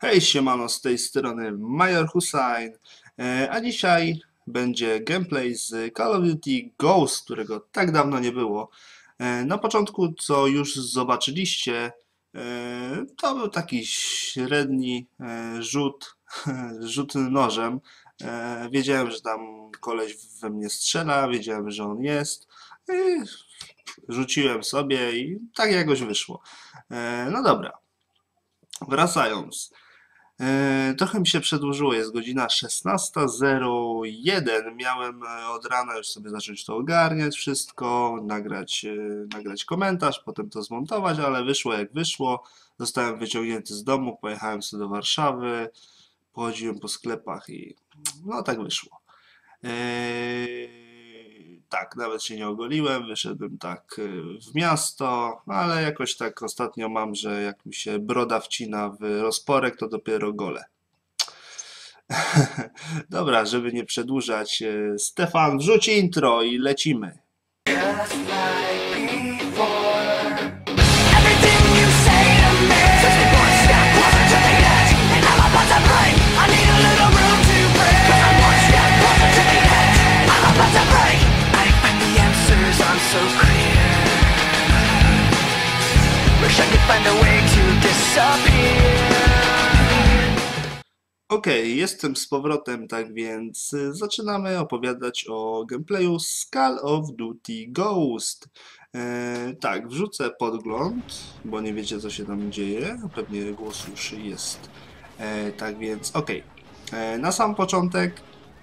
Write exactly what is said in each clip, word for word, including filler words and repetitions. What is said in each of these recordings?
Hej, siemano, z tej strony Major Hussein, e, a dzisiaj będzie gameplay z Call of Duty Ghost, którego tak dawno nie było. E, Na początku, co już zobaczyliście, e, to był taki średni e, rzut, rzut nożem. E, Wiedziałem, że tam koleś we mnie strzela, wiedziałem, że on jest. I rzuciłem sobie i tak jakoś wyszło. E, No dobra, wracając. E, Trochę mi się przedłużyło, jest godzina szesnasta zero jeden. Miałem e, od rana już sobie zacząć to ogarniać wszystko, nagrać, e, nagrać komentarz, potem to zmontować, ale wyszło jak wyszło. Zostałem wyciągnięty z domu, pojechałem sobie do Warszawy, pochodziłem po sklepach i no tak wyszło. Eee, tak, nawet się nie ogoliłem, wyszedłem tak e, w miasto, no ale jakoś tak ostatnio mam, że jak mi się broda wcina w rozporek, to dopiero gole. Dobra, żeby nie przedłużać, e, Stefan, wrzuć intro i lecimy. Just like before. Everything you say to me sets me one step closer to the edge, and I'm about to break. I need a little room to breathe, 'cause I'm one step closer to the edge. I'm about to break. I find the answers aren't so clear. Wish I could find a way to disappear. Okej, jestem z powrotem, tak więc y, zaczynamy opowiadać o gameplayu z Call of Duty Ghost. E, tak, wrzucę podgląd, bo nie wiecie co się tam dzieje, pewnie głos już jest. E, tak więc, okej. E, Na sam początek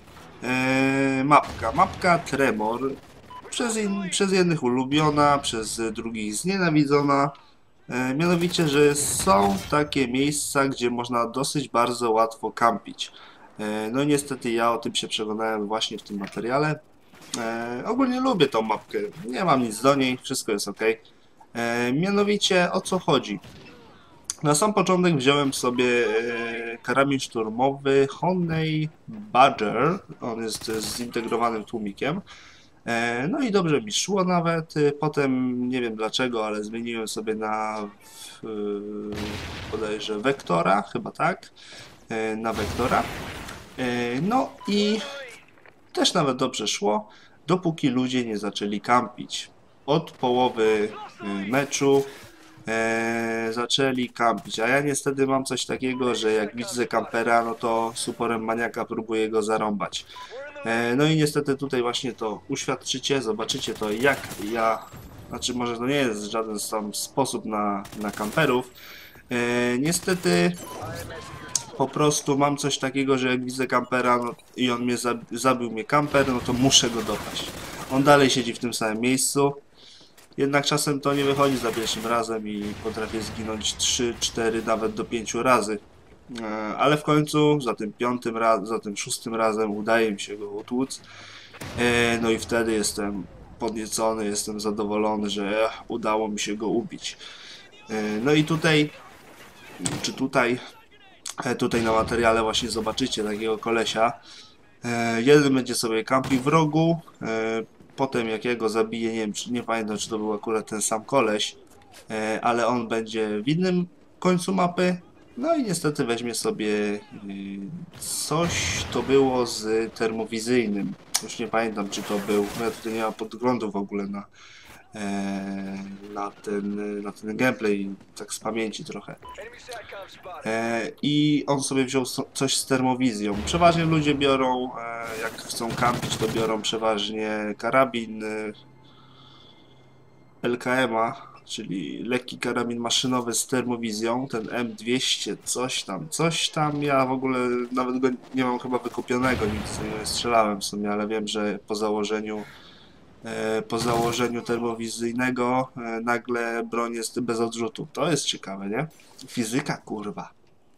e, mapka. Mapka Tremor. Przez, in, przez jednych ulubiona, przez drugich znienawidzona. E, Mianowicie, że są takie miejsca, gdzie można dosyć bardzo łatwo kampić. E, No niestety ja o tym się przekonałem właśnie w tym materiale. E, Ogólnie lubię tą mapkę, nie mam nic do niej, wszystko jest ok. E, Mianowicie o co chodzi? Na sam początek wziąłem sobie e, karabin szturmowy Honey Badger, on jest z zintegrowanym tłumikiem. E, No i dobrze mi szło nawet. E, Potem nie wiem dlaczego, ale zmieniłem sobie na e, bodajże Wektora, chyba tak. E, Na Wektora. E, No i też nawet dobrze szło, dopóki ludzie nie zaczęli kampić. Od połowy e, meczu e, zaczęli kampić, a ja niestety mam coś takiego, że jak widzę kampera, no to z uporem maniaka próbuję go zarąbać. E, No i niestety tutaj właśnie to uświadczycie, zobaczycie to jak ja, znaczy może to nie jest żaden sam sposób na, na kamperów. E, Niestety po prostu mam coś takiego, że jak widzę kampera no, i on mnie zab zabił mnie kamper, no to muszę go dopaść. On dalej siedzi w tym samym miejscu, jednak czasem to nie wychodzi za pierwszym razem i potrafię zginąć trzy, cztery, nawet do pięciu razy. E, Ale w końcu za tym piątym razem, za tym szóstym razem udaje mi się go utłuc. E, No i wtedy jestem podniecony, jestem zadowolony, że udało mi się go ubić. E, No i tutaj, czy tutaj, e, tutaj na materiale właśnie zobaczycie takiego kolesia. E, Jeden będzie sobie kampił w rogu, e, potem jak ja go zabiję, nie wiem, czy, nie pamiętam czy to był akurat ten sam koleś, e, ale on będzie w innym końcu mapy. No i niestety weźmie sobie y, coś, to było z termowizyjnym. Już nie pamiętam czy to był, no ja tutaj nie mam podglądu w ogóle na, e, na, ten, na ten gameplay, tak z pamięci trochę. E, I on sobie wziął so- coś z termowizją. Przeważnie ludzie biorą, e, jak chcą kampić, to biorą przeważnie karabin e, L K M-a, czyli lekki karabin maszynowy z termowizją, ten M dwieście, coś tam, coś tam. Ja w ogóle nawet go nie mam chyba wykupionego, nigdy z niego nie strzelałem w sumie, ale wiem, że po założeniu e, po założeniu termowizyjnego e, nagle broń jest bez odrzutu. To jest ciekawe, nie? Fizyka, kurwa.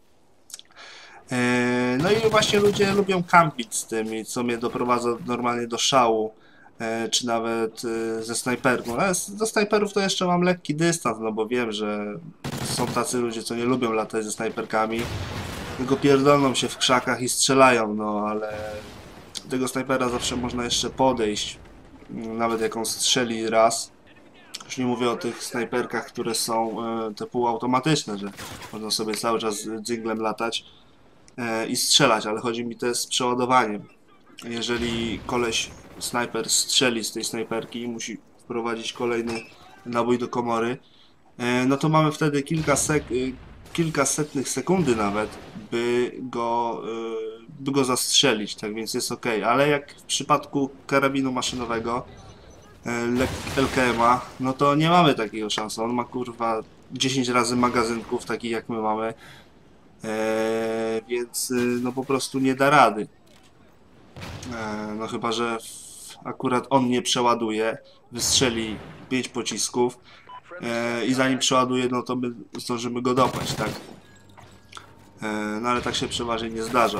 E, No i właśnie ludzie lubią kampić z tymi, co mnie doprowadza normalnie do szału, e, czy nawet e, ze snajperką. Ale z- do snajperów to jeszcze mam lekki dystans, no bo wiem, że są tacy ludzie, co nie lubią latać ze snajperkami, tylko pierdolną się w krzakach i strzelają, no ale do tego snajpera zawsze można jeszcze podejść, nawet jak on strzeli raz, Już nie mówię o tych snajperkach, które są e, te półautomatyczne, że można sobie cały czas z dżinglem latać e, i strzelać, ale chodzi mi też z przeładowaniem. Jeżeli koleś, snajper strzeli z tej snajperki i musi wprowadzić kolejny nabój do komory, e, no to mamy wtedy kilka sek kilka setnych sekundy nawet, by go, e, by go zastrzelić, tak więc jest ok. Ale jak w przypadku karabinu maszynowego, L K M-a, no to nie mamy takiego szansu. On ma kurwa dziesięć razy magazynków, takich jak my mamy, eee, więc no po prostu nie da rady. Eee, no chyba, że akurat on nie przeładuje, wystrzeli pięć pocisków eee, i zanim przeładuje, no to my zdążymy go dopaść, tak? Eee, no ale tak się przeważnie nie zdarza.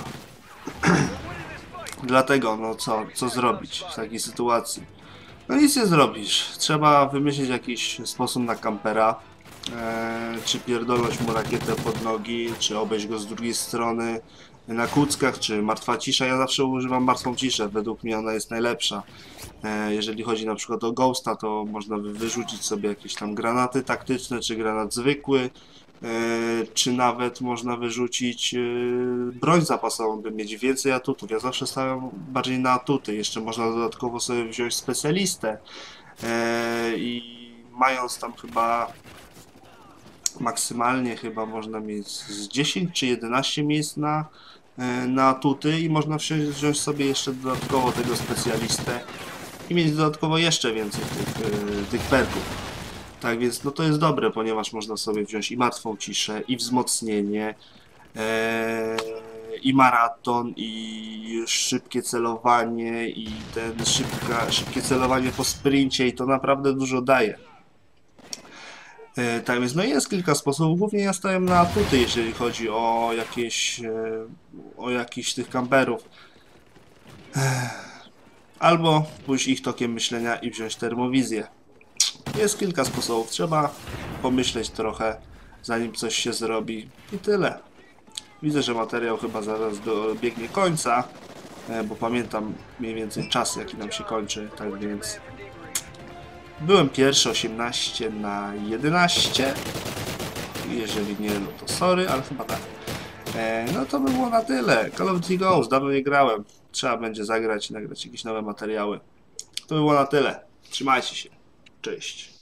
Dlatego, no co, co zrobić w takiej sytuacji? No nic nie zrobisz. Trzeba wymyślić jakiś sposób na kampera. Eee, czy pierdolnąć mu rakietę pod nogi, czy obejść go z drugiej strony na kuckach, czy martwa cisza. Ja zawsze używam martwą ciszę. Według mnie ona jest najlepsza. Eee, jeżeli chodzi na przykład o Ghosta, to można wyrzucić sobie jakieś tam granaty taktyczne, czy granat zwykły. Yy, czy nawet można wyrzucić yy, broń zapasową, by mieć więcej atutów. Ja zawsze stawiam bardziej na atuty. Jeszcze można dodatkowo sobie wziąć specjalistę yy, i mając tam chyba maksymalnie chyba można mieć z dziesięć czy jedenaście miejsc na, yy, na atuty i można wziąć, wziąć sobie jeszcze dodatkowo tego specjalistę i mieć dodatkowo jeszcze więcej tych, yy, tych perków. Tak więc no to jest dobre, ponieważ można sobie wziąć i martwą ciszę, i wzmocnienie, e, i maraton, i szybkie celowanie, i ten szybka, szybkie celowanie po sprincie i to naprawdę dużo daje. E, tak więc no jest kilka sposobów, głównie ja stawiam na atuty, jeżeli chodzi o jakieś, e, o jakichś tych kamperów. E, albo pójść ich tokiem myślenia i wziąć termowizję. Jest kilka sposobów, trzeba pomyśleć trochę, zanim coś się zrobi i tyle. Widzę, że materiał chyba zaraz dobiegnie końca, bo pamiętam mniej więcej czas, jaki nam się kończy, tak więc byłem pierwszy, osiemnaście na jedenaście, jeżeli nie, no to sorry, ale chyba tak. No to by było na tyle. Call of Duty Ghost, dawno nie grałem, trzeba będzie zagrać i nagrać jakieś nowe materiały. To by było na tyle, trzymajcie się, cześć.